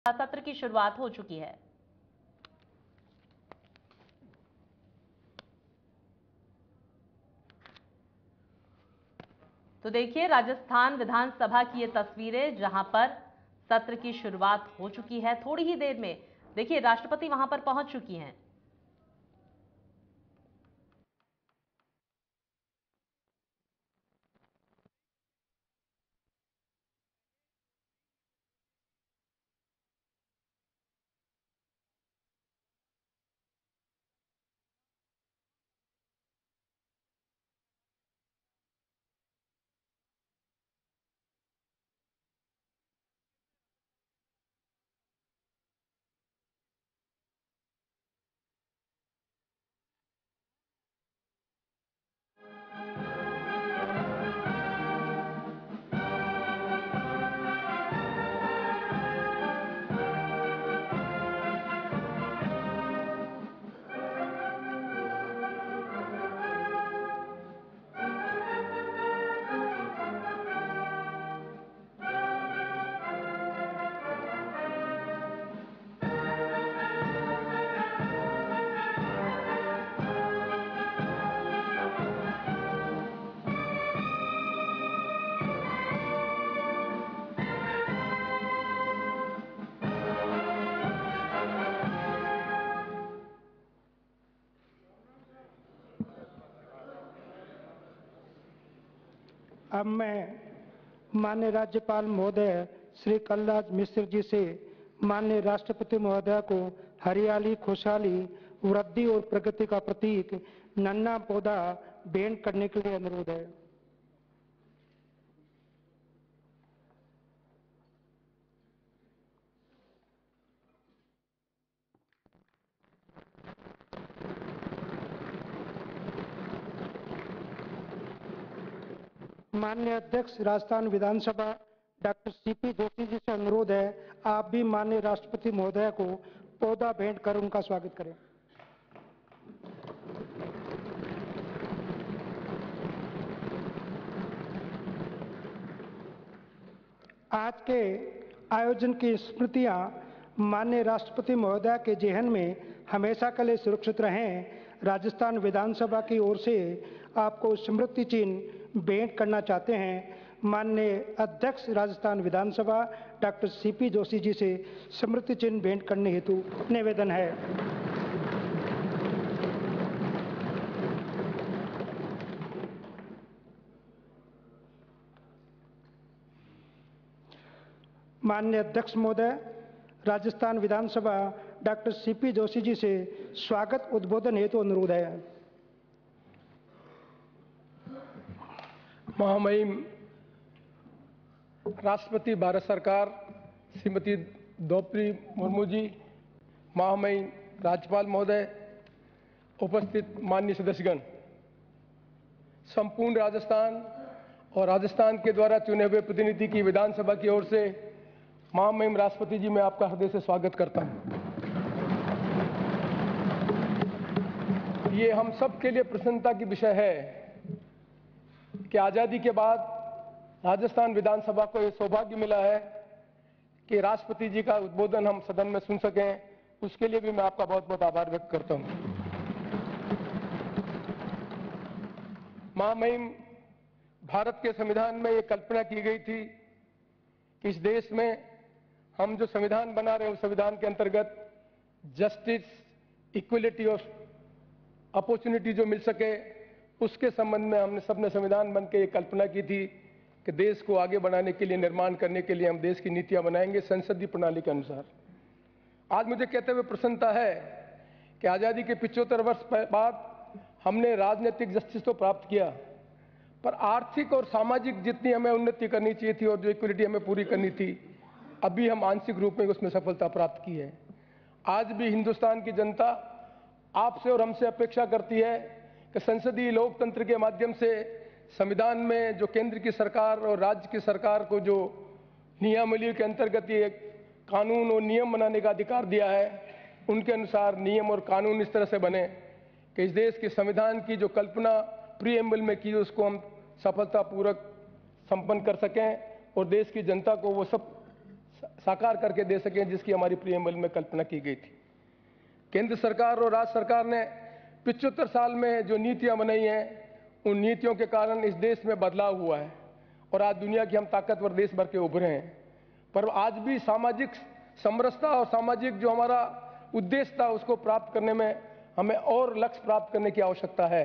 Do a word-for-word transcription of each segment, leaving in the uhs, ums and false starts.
सत्र की शुरुआत हो चुकी है। तो देखिए राजस्थान विधानसभा की ये तस्वीरें, जहां पर सत्र की शुरुआत हो चुकी है। थोड़ी ही देर में देखिए राष्ट्रपति वहां पर पहुंच चुकी हैं। अब मैं माननीय राज्यपाल महोदय श्री कलराज मिश्र जी से माननीय राष्ट्रपति महोदय को हरियाली, खुशहाली, वृद्धि और प्रगति का प्रतीक नन्हा पौधा भेंट करने के लिए अनुरोध है। माननीय अध्यक्ष राजस्थान विधानसभा डॉक्टर सीपी जोशी जी से अनुरोध है, आप भी माननीय राष्ट्रपति महोदय को पौधा भेंट कर उनका स्वागत करें। आज के आयोजन की स्मृतियां माननीय राष्ट्रपति महोदय के जेहन में हमेशा के लिए सुरक्षित रहें। राजस्थान विधानसभा की ओर से आपको स्मृति चिन्ह भेंट करना चाहते हैं। माननीय अध्यक्ष राजस्थान विधानसभा डॉक्टर सीपी जोशी जी से स्मृति चिन्ह भेंट करने हेतु निवेदन है। माननीय अध्यक्ष महोदय, राजस्थान विधानसभा डॉक्टर सीपी जोशी जी से स्वागत उद्बोधन हेतु अनुरोध है। महामहिम राष्ट्रपति भारत सरकार श्रीमती द्रौपदी मुर्मू जी, महामहिम राज्यपाल महोदय, उपस्थित माननीय सदस्यगण, संपूर्ण राजस्थान और राजस्थान के द्वारा चुने हुए प्रतिनिधि की विधानसभा की ओर से महामहिम राष्ट्रपति जी, मैं आपका हृदय से स्वागत करता हूं। ये हम सब के लिए प्रसन्नता की विषय है कि आज़ादी के बाद राजस्थान विधानसभा को यह सौभाग्य मिला है कि राष्ट्रपति जी का उद्बोधन हम सदन में सुन सकें। उसके लिए भी मैं आपका बहुत बहुत आभार व्यक्त करता हूं। महामहिम, भारत के संविधान में यह कल्पना की गई थी कि इस देश में हम जो संविधान बना रहे हैं उस संविधान के अंतर्गत जस्टिस, इक्वलिटी ऑफ अपॉर्चुनिटी जो मिल सके, उसके संबंध में हमने सबने संविधान बन के ये कल्पना की थी कि देश को आगे बढ़ाने के लिए, निर्माण करने के लिए हम देश की नीतियां बनाएंगे संसदीय प्रणाली के अनुसार। आज मुझे कहते हुए प्रसन्नता है कि आज़ादी के पिछहत्तर वर्ष बाद हमने राजनीतिक जस्टिस तो प्राप्त किया, पर आर्थिक और सामाजिक जितनी हमें उन्नति करनी चाहिए थी और जो इक्वलिटी हमें पूरी करनी थी, अभी हम आंशिक रूप में उसमें सफलता प्राप्त की है। आज भी हिंदुस्तान की जनता आपसे और हमसे अपेक्षा करती है कि संसदीय लोकतंत्र के माध्यम से संविधान में जो केंद्र की सरकार और राज्य की सरकार को जो नियमावली के अंतर्गत ये कानून और नियम बनाने का अधिकार दिया है, उनके अनुसार नियम और कानून इस तरह से बने कि इस देश के संविधान की जो कल्पना प्रीएम्बल में की उसको हम सफलतापूर्वक संपन्न कर सकें और देश की जनता को वो सब साकार करके दे सकें, जिसकी हमारी प्रीएम्बल में कल्पना की गई थी। केंद्र सरकार और राज्य सरकार ने पिछहत्तर साल में जो नीतियां बनाई हैं, उन नीतियों के कारण इस देश में बदलाव हुआ है और आज दुनिया की हम ताकतवर देश भर के उभरे हैं। पर आज भी सामाजिक समरसता और सामाजिक जो हमारा उद्देश्य था, उसको प्राप्त करने में हमें और लक्ष्य प्राप्त करने की आवश्यकता है।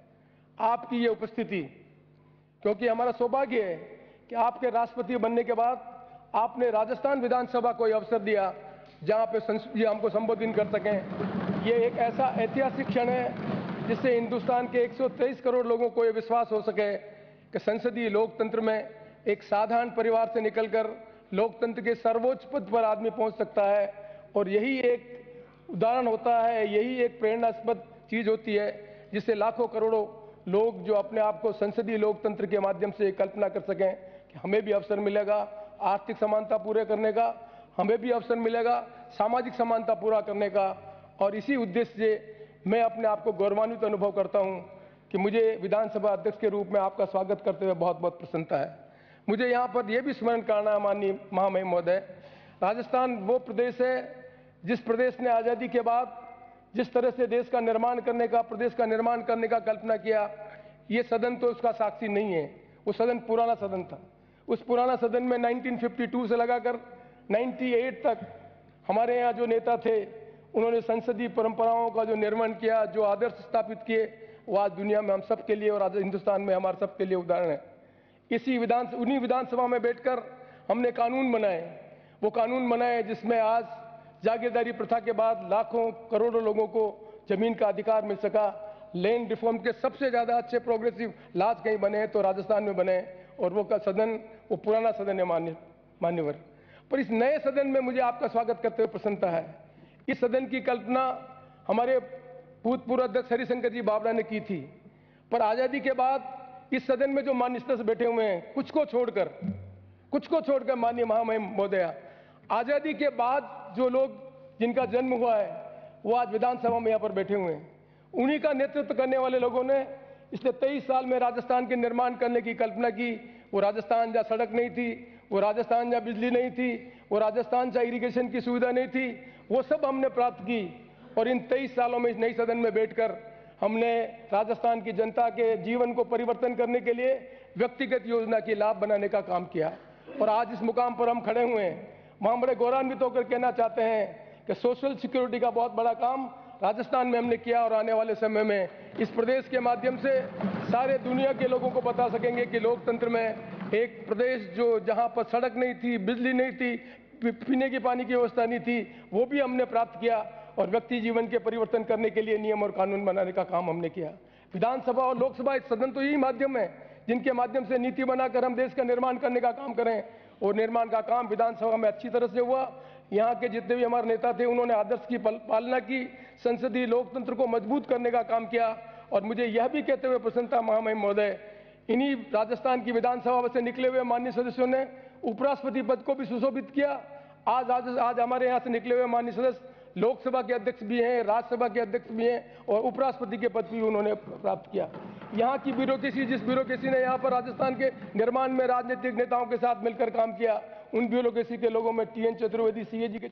आपकी ये उपस्थिति, क्योंकि हमारा सौभाग्य है कि आपके राष्ट्रपति बनने के बाद आपने राजस्थान विधानसभा को यह अवसर दिया जहां पे संसद जी हमको संबोधित कर सकें। ये एक ऐसा ऐतिहासिक क्षण है जिससे हिंदुस्तान के एक सौ तेईस करोड़ लोगों को यह विश्वास हो सके कि संसदीय लोकतंत्र में एक साधारण परिवार से निकलकर लोकतंत्र के सर्वोच्च पद पर आदमी पहुंच सकता है। और यही एक उदाहरण होता है, यही एक प्रेरणास्पद चीज होती है जिससे लाखों करोड़ों लोग जो अपने आप को संसदीय लोकतंत्र के माध्यम से कल्पना कर सकें कि हमें भी अवसर मिलेगा आर्थिक समानता पूरे करने का, हमें भी अवसर मिलेगा सामाजिक समानता पूरा करने का। और इसी उद्देश्य से मैं अपने आप को गौरवान्वित अनुभव करता हूं कि मुझे विधानसभा अध्यक्ष के रूप में आपका स्वागत करते हुए बहुत बहुत प्रसन्नता है। मुझे यहाँ पर यह भी स्मरण करना है माननीय महामहिम महोदय, राजस्थान वो प्रदेश है जिस प्रदेश ने आज़ादी के बाद जिस तरह से देश का निर्माण करने का, प्रदेश का निर्माण करने का कल्पना किया, ये सदन तो उसका साक्षी नहीं है। वो सदन पुराना सदन था। उस पुराना सदन में उन्नीस सौ बावन से लगाकर अट्ठानवे तक हमारे यहाँ जो नेता थे, उन्होंने संसदीय परंपराओं का जो निर्माण किया, जो आदर्श स्थापित किए, वो आज दुनिया में हम सब के लिए और आज हिंदुस्तान में हमारे सब के लिए उदाहरण है। इसी विधान उन्हीं विधानसभा में बैठकर हमने कानून बनाए, वो कानून बनाए जिसमें आज जागीरदारी प्रथा के बाद लाखों करोड़ों लोगों को जमीन का अधिकार मिल सका। लैंड रिफॉर्म के सबसे ज्यादा अच्छे प्रोग्रेसिव लाज कहीं बने तो राजस्थान में बने, और वो का सदन वो पुराना सदन है मान्य मान्यवर। पर इस नए सदन में मुझे आपका स्वागत करते हुए प्रसन्नता है। इस सदन की कल्पना हमारे भूतपूर्व अध्यक्ष हरिशंकर जी बावड़ा ने की थी, पर आजादी के बाद इस सदन में जो मान्य सदस्य बैठे हुए हैं, कुछ को छोड़कर कुछ को छोड़कर माननीय महामहिम महोदया, आजादी के बाद जो लोग जिनका जन्म हुआ है वो आज विधानसभा में यहाँ पर बैठे हुए हैं। उन्हीं का नेतृत्व करने वाले लोगों ने पिछले तेईस साल में राजस्थान के निर्माण करने की कल्पना की। वो राजस्थान जहाँ सड़क नहीं थी, वो राजस्थान जहाँ बिजली नहीं थी, वो राजस्थान जहाँ इरिगेशन की सुविधा नहीं थी, वो सब हमने प्राप्त की। और इन तेईस सालों में इस नई सदन में बैठकर हमने राजस्थान की जनता के जीवन को परिवर्तन करने के लिए व्यक्तिगत योजना की लाभ बनाने का काम किया। और आज इस मुकाम पर हम खड़े हुए हैं, वहां बड़े गौरवान्वित होकर कहना चाहते हैं कि सोशल सिक्योरिटी का बहुत बड़ा काम राजस्थान में हमने किया और आने वाले समय में इस प्रदेश के माध्यम से सारे दुनिया के लोगों को बता सकेंगे कि लोकतंत्र में एक प्रदेश जो जहां पर सड़क नहीं थी, बिजली नहीं थी, पीने के पानी की व्यवस्था नहीं थी, वो भी हमने प्राप्त किया। और व्यक्ति जीवन के परिवर्तन करने के लिए नियम और कानून बनाने का काम हमने किया। विधानसभा और लोकसभा इस सदन तो यही माध्यम है जिनके माध्यम से नीति बनाकर हम देश का निर्माण करने का काम करें, और निर्माण का काम विधानसभा में अच्छी तरह से हुआ। यहाँ के जितने भी हमारे नेता थे उन्होंने आदर्श की पालना की, संसदीय लोकतंत्र को मजबूत करने का काम किया। और मुझे यह भी कहते हुए प्रसन्नता महामहिम महोदय, इन्हीं राजस्थान की विधानसभा से निकले हुए माननीय सदस्यों ने उपराष्ट्रपति पद को भी सुशोभित किया। आज आज आज हमारे यहाँ से निकले हुए माननीय सदस्य लोकसभा के अध्यक्ष भी हैं, राज्यसभा के अध्यक्ष भी हैं, और उपराष्ट्रपति के पद भी उन्होंने प्राप्त किया। यहाँ की ब्यूरोक्रेसी, जिस ब्यूरोक्रेसी ने यहाँ पर राजस्थान के निर्माण में राजनीतिक नेताओं के साथ मिलकर काम किया, उन ब्यूरोक्रेसी के लोगों में T N Chaturvedi C A G के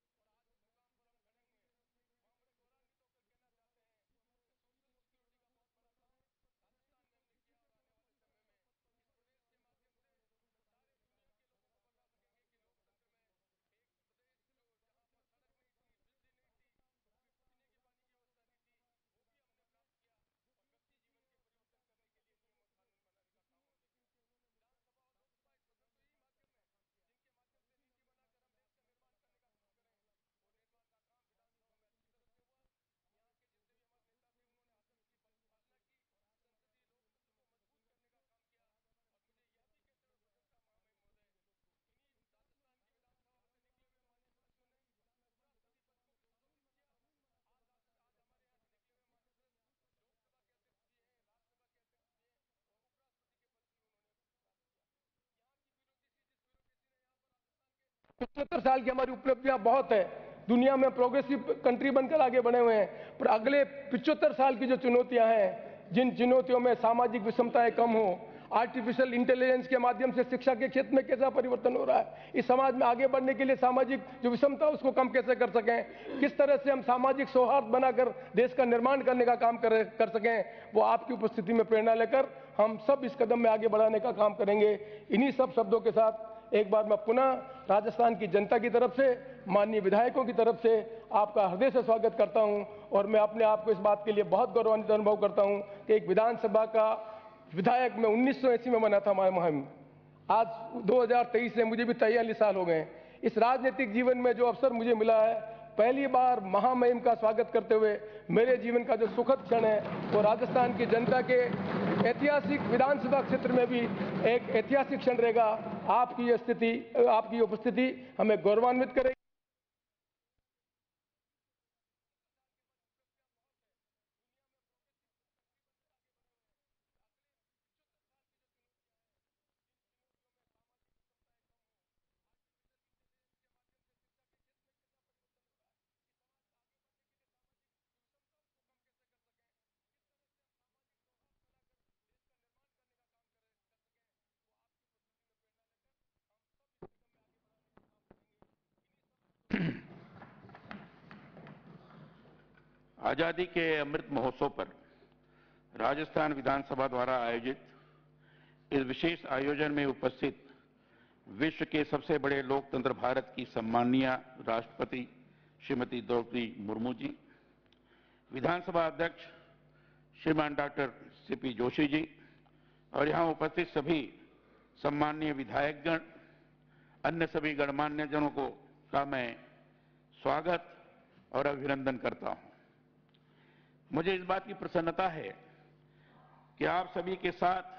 पचहत्तर साल की हमारी उपलब्धियां बहुत है, दुनिया में प्रोग्रेसिव कंट्री बनकर आगे बढ़े हुए हैं। पर अगले पचहत्तर साल की जो चुनौतियां हैं, जिन चुनौतियों में सामाजिक विषमताएं कम हो, आर्टिफिशियल इंटेलिजेंस के माध्यम से शिक्षा के क्षेत्र में कैसा परिवर्तन हो रहा है, इस समाज में आगे बढ़ने के लिए सामाजिक जो विषमता है उसको कम कैसे कर सकें, किस तरह से हम सामाजिक सौहार्द बनाकर देश का निर्माण करने का काम कर कर सकें, वो आपकी उपस्थिति में प्रेरणा लेकर हम सब इस कदम में आगे बढ़ाने का काम करेंगे। इन्हीं सब शब्दों के साथ एक बार मैं पुनः राजस्थान की जनता की तरफ से, माननीय विधायकों की तरफ से आपका हृदय से स्वागत करता हूं और मैं अपने आप को इस बात के लिए बहुत गौरवान्वित अनुभव करता हूं कि एक विधानसभा का विधायक मैं उन्नीस सौ अस्सी में बना था हमारे मुहिम, आज दो हज़ार तेईस से मुझे भी तैयालीस साल हो गए। इस राजनीतिक जीवन में जो अवसर मुझे मिला है, पहली बार महामहिम का स्वागत करते हुए मेरे जीवन का जो सुखद क्षण है वो राजस्थान की जनता के ऐतिहासिक विधानसभा क्षेत्र में भी एक ऐतिहासिक क्षण रहेगा। आपकी यह स्थिति, आपकी उपस्थिति हमें गौरवान्वित करेगी। आजादी के अमृत महोत्सव पर राजस्थान विधानसभा द्वारा आयोजित इस विशेष आयोजन में उपस्थित विश्व के सबसे बड़े लोकतंत्र भारत की सम्माननीय राष्ट्रपति श्रीमती द्रौपदी मुर्मू जी, विधानसभा अध्यक्ष श्रीमान डॉक्टर सीपी जोशी जी और यहां उपस्थित सभी सम्माननीय विधायकगण, अन्य सभी गणमान्य जनों को का मैं स्वागत और अभिनंदन करता हूं। मुझे इस बात की प्रसन्नता है कि आप सभी के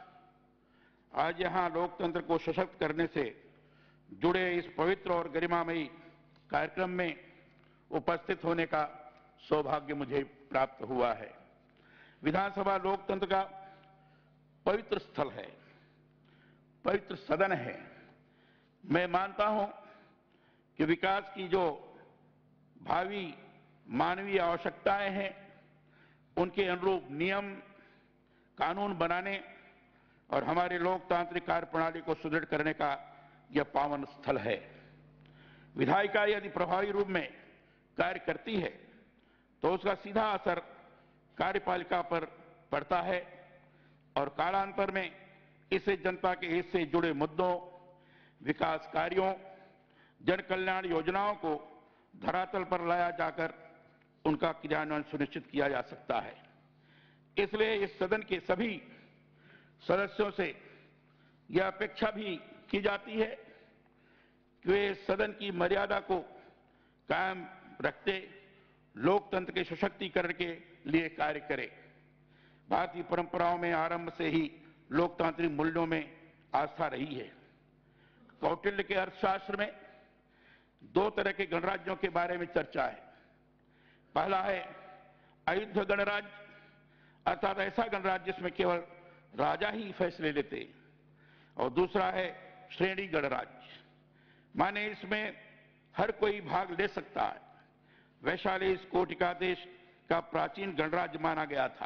साथ आज यहां लोकतंत्र को सशक्त करने से जुड़े इस पवित्र और गरिमामयी कार्यक्रम में उपस्थित होने का सौभाग्य मुझे प्राप्त हुआ है। विधानसभा लोकतंत्र का पवित्र स्थल है, पवित्र सदन है। मैं मानता हूं कि विकास की जो भावी मानवीय आवश्यकताएं हैं उनके अनुरूप नियम कानून बनाने और हमारे लोकतांत्रिक कार्य प्रणाली को सुदृढ़ करने का यह पावन स्थल है। विधायिका यदि प्रभावी रूप में कार्य करती है तो उसका सीधा असर कार्यपालिका पर पड़ता है और कालांतर में इससे जनता के हित से जुड़े मुद्दों, विकास कार्यों, जन कल्याण योजनाओं को धरातल पर लाया जाकर उनका क्रियान्वयन सुनिश्चित किया जा सकता है। इसलिए इस सदन के सभी सदस्यों से यह अपेक्षा भी की जाती है कि वे सदन की मर्यादा को कायम रखते लोकतंत्र के सशक्तिकरण के लिए कार्य करें। भारतीय परंपराओं में आरंभ से ही लोकतांत्रिक मूल्यों में आस्था रही है। कौटिल्य के अर्थशास्त्र में दो तरह के गणराज्यों के बारे में चर्चा है। पहला है अयुद्ध गणराज्य, अर्थात ऐसा गणराज्य जिसमें केवल राजा ही फैसले लेते, और दूसरा है श्रेणी गणराज्य, माने इसमें हर कोई भाग ले सकता है। वैशाली इस कोटिका देश का प्राचीन गणराज्य माना गया था,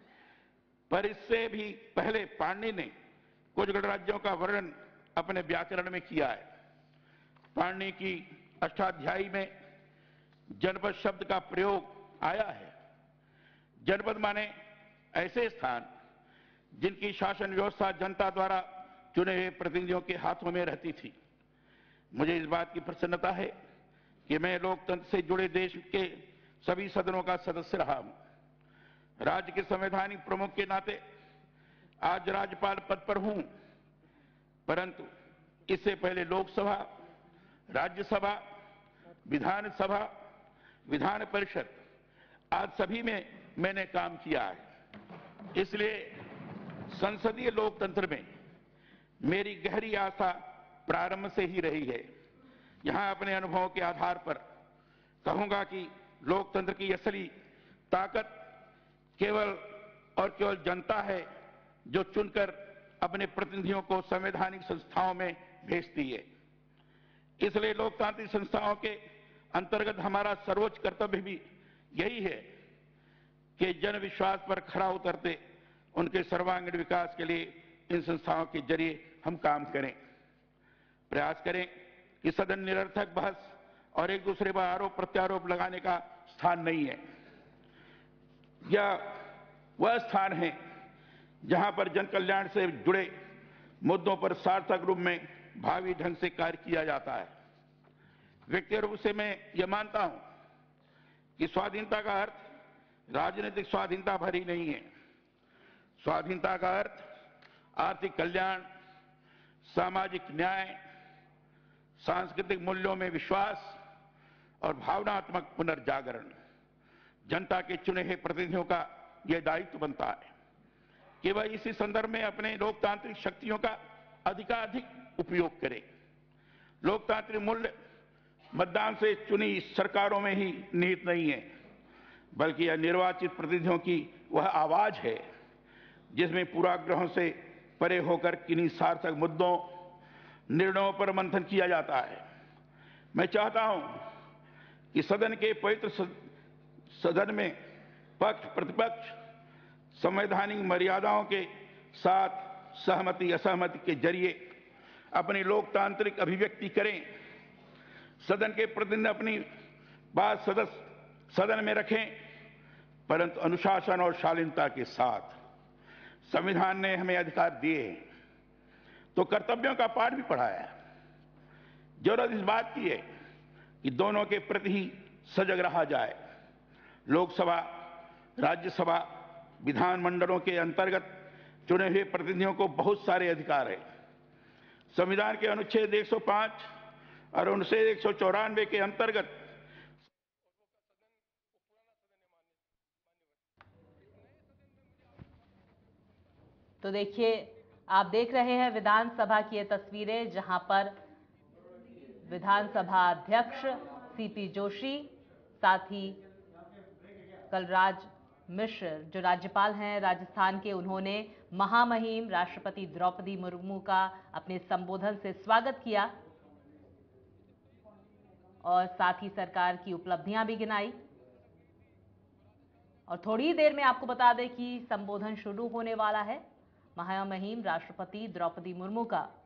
पर इससे भी पहले पाणिनि ने कुछ गणराज्यों का वर्णन अपने व्याकरण में किया है। पाणिनि की अष्टाध्यायी में जनपद शब्द का प्रयोग आया है। जनपद माने ऐसे स्थान जिनकी शासन व्यवस्था जनता द्वारा चुने हुए प्रतिनिधियों के हाथों में रहती थी। मुझे इस बात की प्रसन्नता है कि मैं लोकतंत्र से जुड़े देश के सभी सदनों का सदस्य रहा हूं। राज्य के संवैधानिक प्रमुख के नाते आज राज्यपाल पद पर हूं, परंतु इससे पहले लोकसभा, राज्यसभा, विधानसभा, विधान परिषद आज सभी में मैंने काम किया है। इसलिए संसदीय लोकतंत्र में मेरी गहरी आस्था प्रारंभ से ही रही है। यहां अपने अनुभवों के आधार पर कहूंगा कि लोकतंत्र की असली ताकत केवल और केवल जनता है, जो चुनकर अपने प्रतिनिधियों को संवैधानिक संस्थाओं में भेजती है। इसलिए लोकतांत्रिक संस्थाओं के अंतर्गत हमारा सर्वोच्च कर्तव्य भी यही है कि जन विश्वास पर खरा उतरते उनके सर्वांगीण विकास के लिए इन संस्थाओं के जरिए हम काम करें। प्रयास करें कि सदन निरर्थक बहस और एक दूसरे पर आरोप प्रत्यारोप लगाने का स्थान नहीं है। यह वह स्थान है जहां पर जन कल्याण से जुड़े मुद्दों पर सार्थक रूप में भावी ढंग से कार्य किया जाता है। व्यक्तिगत रूप से मैं यह मानता हूं कि स्वाधीनता का अर्थ राजनीतिक स्वाधीनता भर ही नहीं है। स्वाधीनता का अर्थ आर्थिक कल्याण, सामाजिक न्याय, सांस्कृतिक मूल्यों में विश्वास और भावनात्मक पुनर्जागरण। जनता के चुने हुए प्रतिनिधियों का यह दायित्व बनता है कि वह इसी संदर्भ में अपने लोकतांत्रिक शक्तियों का अधिकाधिक उपयोग करें। लोकतांत्रिक मूल्य मतदान से चुनी सरकारों में ही निहित नहीं है, बल्कि यह निर्वाचित प्रतिनिधियों की वह आवाज है जिसमें पूर्वाग्रहों से परे होकर किन्हीं सार्थक मुद्दों, निर्णयों पर मंथन किया जाता है। मैं चाहता हूं कि सदन के पवित्र सदन में पक्ष प्रतिपक्ष संवैधानिक मर्यादाओं के साथ सहमति असहमति के जरिए अपनी लोकतांत्रिक अभिव्यक्ति करें। सदन के प्रतिनिधि अपनी बात सदस्य सदन में रखें, परंतु अनुशासन और शालीनता के साथ। संविधान ने हमें अधिकार दिए हैं तो कर्तव्यों का पाठ भी पढ़ाया है। जरूरत इस बात की है कि दोनों के प्रति ही सजग रहा जाए। लोकसभा, राज्यसभा, विधानमंडलों के अंतर्गत चुने हुए प्रतिनिधियों को बहुत सारे अधिकार हैं। संविधान के अनुच्छेद एक सौ पाँच और अनुच्छेद एक सौ चौरानवे के अंतर्गत तो देखिए, आप देख रहे हैं विधानसभा की ये तस्वीरें जहां पर विधानसभा अध्यक्ष सीपी जोशी, साथ ही कलराज मिश्र जो राज्यपाल हैं राजस्थान के, उन्होंने महामहिम राष्ट्रपति द्रौपदी मुर्मू का अपने संबोधन से स्वागत किया और साथ ही सरकार की उपलब्धियां भी गिनाई। और थोड़ी ही देर में आपको बता दें कि संबोधन शुरू होने वाला है महामहिम राष्ट्रपति द्रौपदी मुर्मू का।